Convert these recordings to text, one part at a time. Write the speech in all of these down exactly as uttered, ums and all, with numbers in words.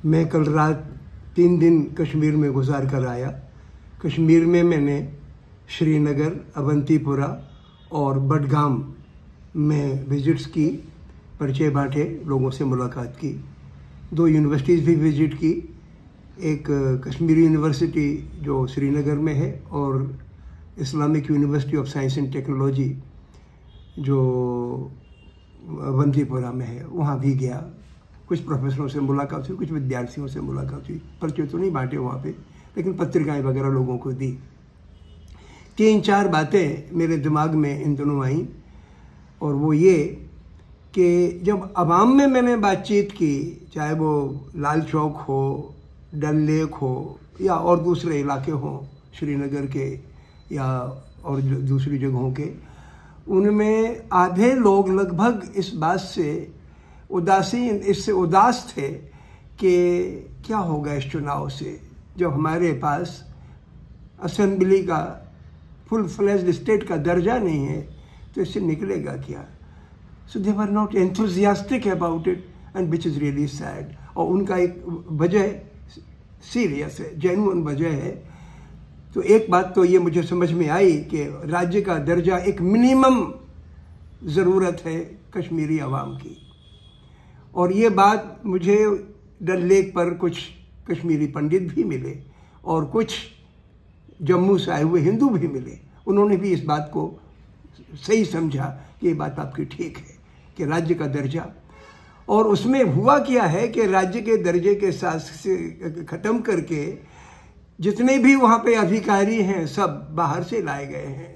मैं कल रात तीन दिन कश्मीर में गुजार कर आया। कश्मीर में मैंने श्रीनगर, अवंतीपुरा और बडगाम में विजिट्स की, परिचय बांटे, लोगों से मुलाकात की। दो यूनिवर्सिटीज़ भी विजिट की, एक कश्मीरी यूनिवर्सिटी जो श्रीनगर में है और Islamic university of science and technology जो अवंतीपुरा में है, वहाँ भी गया। कुछ प्रोफेसरों से मुलाकात हुई, कुछ विद्यार्थियों से मुलाकात हुई। परिचय तो नहीं बांटे वहाँ पे, लेकिन पत्रिकाएं वगैरह लोगों को दी। तीन चार बातें मेरे दिमाग में इन दिनों आई, और वो ये कि जब अवाम में मैंने बातचीत की, चाहे वो लाल चौक हो, डल लेक हो या और दूसरे इलाके हों, श्रीनगर के या और दूसरी जगहों के, उनमें आधे लोग लगभग इस बात से उदासीन, इससे उदास थे कि क्या होगा इस चुनाव से, जब हमारे पास असेंबली का फुल फ्लेज्ड स्टेट का दर्जा नहीं है, तो इससे निकलेगा क्या। So they were not enthusiastic about it, and which is really sad. और उनका एक वजह सीरियस है, जेन्युइन वजह है। तो एक बात तो ये मुझे समझ में आई कि राज्य का दर्जा एक मिनिमम ज़रूरत है कश्मीरी अवाम की। और ये बात मुझे डल लेक पर कुछ कश्मीरी पंडित भी मिले और कुछ जम्मू से आए हुए हिंदू भी मिले। उन्होंने भी इस बात को सही समझा कि ये बात आपकी ठीक है कि राज्य का दर्जा। और उसमें हुआ क्या है कि राज्य के दर्जे के साथ से ख़त्म करके जितने भी वहाँ पे अधिकारी हैं सब बाहर से लाए गए हैं।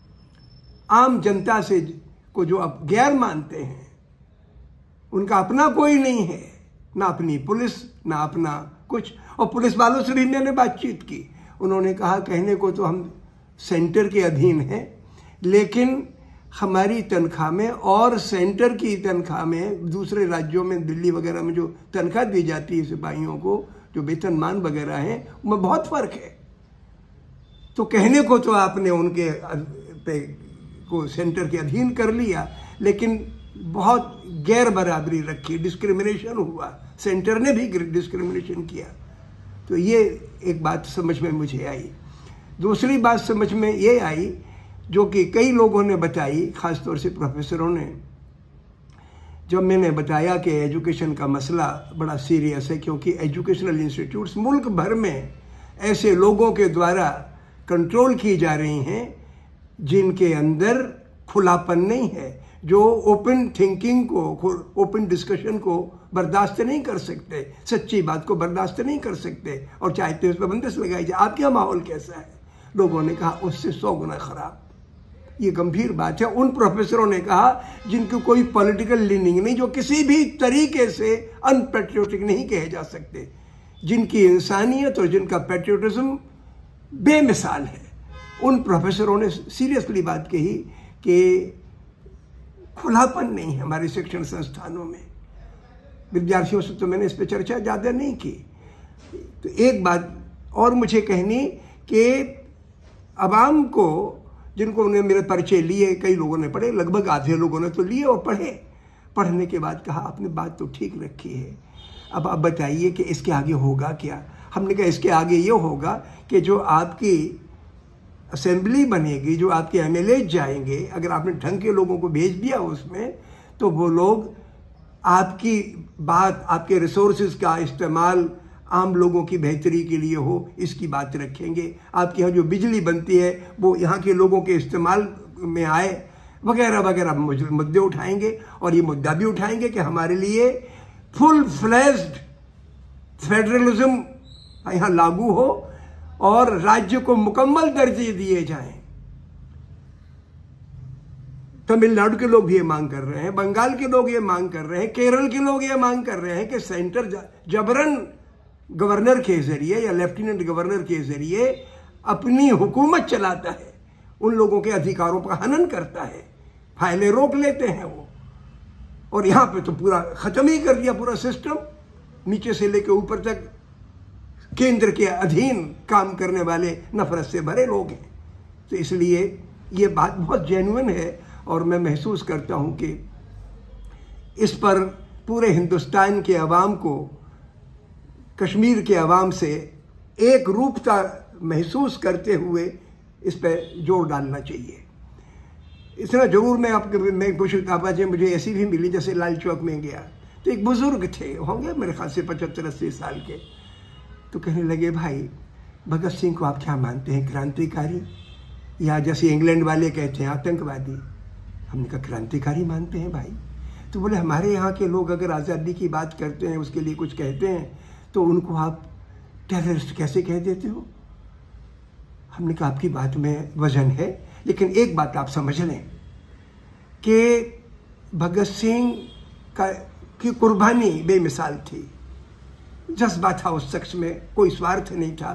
आम जनता से को जो अब गैर मानते हैं, उनका अपना कोई नहीं है, ना अपनी पुलिस, ना अपना कुछ। और पुलिस वालों से भी मैंने बातचीत की। उन्होंने कहा कहने को तो हम सेंटर के अधीन हैं, लेकिन हमारी तनख्वाह में और सेंटर की तनख्वाह में, दूसरे राज्यों में दिल्ली वगैरह में जो तनख्वाह दी जाती है सिपाहियों को, जो वेतनमान वगैरह हैं, उनमें बहुत फर्क है। तो कहने को तो आपने उनके पे को सेंटर के अधीन कर लिया, लेकिन बहुत गैर बराबरी रखी, डिस्क्रिमिनेशन हुआ, सेंटर ने भी डिस्क्रिमिनेशन किया। तो ये एक बात समझ में मुझे आई। दूसरी बात समझ में ये आई, जो कि कई लोगों ने बताई, ख़ासतौर से प्रोफेसरों ने, जब मैंने बताया कि एजुकेशन का मसला बड़ा सीरियस है, क्योंकि एजुकेशनल इंस्टीट्यूट्स मुल्क भर में ऐसे लोगों के द्वारा कंट्रोल की जा रही हैं जिनके अंदर खुलापन नहीं है, जो ओपन थिंकिंग को, ओपन डिस्कशन को बर्दाश्त नहीं कर सकते, सच्ची बात को बर्दाश्त नहीं कर सकते, और चाहते हैं उस पर बंदिश लगाई जाए। आपके यहाँ माहौल कैसा है? लोगों ने कहा उससे सौ गुना खराब। ये गंभीर बात है। उन प्रोफेसरों ने कहा जिनकी कोई पॉलिटिकल लीनिंग नहीं, जो किसी भी तरीके से अनपेट्रियोटिक नहीं कहे जा सकते, जिनकी इंसानियत और जिनका पेट्रियोटिज्म बेमिसाल है, उन प्रोफेसरों ने सीरियसली बात कही कि खुलापन नहीं है हमारे शिक्षण संस्थानों में। विद्यार्थियों से तो मैंने इस पर चर्चा ज़्यादा नहीं की। तो एक बात और मुझे कहनी कि अवाम को, जिनको उन्हें मेरे परिचय लिए, कई लोगों ने पढ़े, लगभग आधे लोगों ने तो लिए और पढ़े। पढ़ने के बाद कहा आपने बात तो ठीक रखी है, अब आप बताइए कि इसके आगे होगा क्या। हमने कहा इसके आगे ये होगा कि जो आपकी असेंबली बनेगी, जो आपके एम एल ए जाएंगे, अगर आपने ढंग के लोगों को भेज दिया उसमें, तो वो लोग आपकी बात, आपके रिसोर्सेज का इस्तेमाल आम लोगों की बेहतरी के लिए हो, इसकी बात रखेंगे। आपके यहाँ जो बिजली बनती है वो यहाँ के लोगों के इस्तेमाल में आए, वगैरह वगैरह मुद्दे उठाएंगे। और ये मुद्दा भी उठाएंगे कि हमारे लिए फुल फ्लेज्ड फेडरलिज्म यहाँ लागू हो और राज्य को मुकम्मल दर्जे दिए जाएं। तमिलनाडु के लोग भी ये मांग कर रहे हैं, बंगाल के लोग ये मांग कर रहे हैं, केरल के लोग ये मांग कर रहे हैं कि सेंटर जबरन गवर्नर के जरिए या लेफ्टिनेंट गवर्नर के जरिए अपनी हुकूमत चलाता है, उन लोगों के अधिकारों का हनन करता है, फाइलें रोक लेते हैं वो। और यहाँ पे तो पूरा ख़त्म ही कर दिया पूरा सिस्टम, नीचे से लेकर ऊपर तक केंद्र के अधीन काम करने वाले नफरत से भरे लोग हैं। तो इसलिए ये बात बहुत जेन्युइन है, और मैं महसूस करता हूँ कि इस पर पूरे हिंदुस्तान के अवाम को कश्मीर के अवाम से एक रूपता महसूस करते हुए इस पर जोर डालना चाहिए। इतना जरूर मैं आपके मैं कुछ किताबें मुझे ऐसी भी मिली, जैसे लाल चौक में गया तो एक बुजुर्ग थे, होंगे मेरे ख्याल से पचहत्तर अस्सी साल के, तो कहने लगे भाई भगत सिंह को आप क्या मानते हैं, क्रांतिकारी या जैसे इंग्लैंड वाले कहते हैं आतंकवादी? हमने कहा क्रांतिकारी मानते हैं भाई। तो बोले हमारे यहाँ के लोग अगर आज़ादी की बात करते हैं, उसके लिए कुछ कहते हैं, तो उनको आप टेररिस्ट कैसे कह देते हो? हमने कहा आपकी बात में वजन है, लेकिन एक बात आप समझ लें कि भगत सिंह का की कुर्बानी बेमिसाल थी, जज्बा था उस शख्स में, कोई स्वार्थ नहीं था,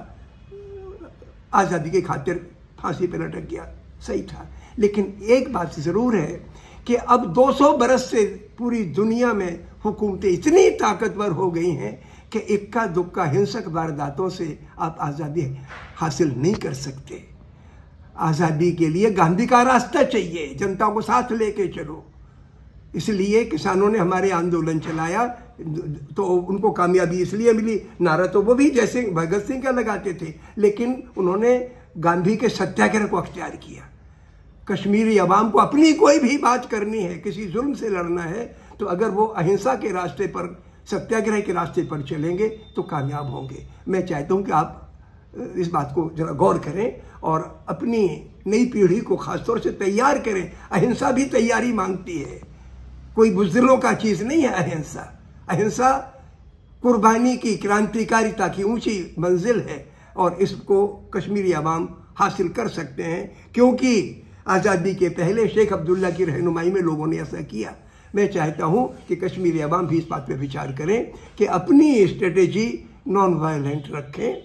आज़ादी की खातिर फांसी पर लटक गया, सही था। लेकिन एक बात ज़रूर है कि अब दो सौ बरस से पूरी दुनिया में हुकूमतें इतनी ताकतवर हो गई हैं कि इक्का दुक्का हिंसक वारदातों से आप आज़ादी हासिल नहीं कर सकते। आज़ादी के लिए गांधी का रास्ता चाहिए, जनता को साथ लेके चलो। इसलिए किसानों ने हमारे आंदोलन चलाया तो उनको कामयाबी इसलिए मिली। नारा तो वो भी जैसे भगत सिंह का लगाते थे, लेकिन उन्होंने गांधी के सत्याग्रह को अख्तियार किया। कश्मीरी अवाम को अपनी कोई भी बात करनी है, किसी जुल्म से लड़ना है, तो अगर वो अहिंसा के रास्ते पर, सत्याग्रह के रास्ते पर चलेंगे तो कामयाब होंगे। मैं चाहता हूँ कि आप इस बात को जरा गौर करें और अपनी नई पीढ़ी को खासतौर से तैयार करें। अहिंसा भी तैयारी मांगती है, कोई बुज़दिलों का चीज़ नहीं है अहिंसा। अहिंसा कुर्बानी की, क्रांतिकारिता की ऊंची मंजिल है और इसको कश्मीरी अवाम हासिल कर सकते हैं, क्योंकि आज़ादी के पहले शेख अब्दुल्ला की रहनुमाई में लोगों ने ऐसा किया। मैं चाहता हूं कि कश्मीरी अवाम भी इस बात पर विचार करें कि अपनी स्ट्रेटेजी नॉन वायलेंट रखें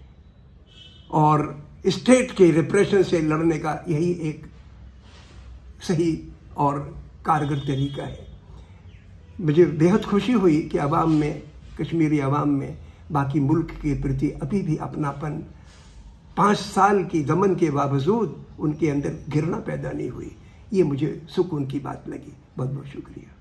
और स्टेट के रिप्रेशन से लड़ने का यही एक सही और कारगर तरीका है। मुझे बेहद खुशी हुई कि अवाम में, कश्मीरी अवाम में बाकी मुल्क के प्रति अभी भी अपनापन, पाँच साल की दमन के बावजूद उनके अंदर घृणा पैदा नहीं हुई। ये मुझे सुकून की बात लगी। बहुत बहुत शुक्रिया।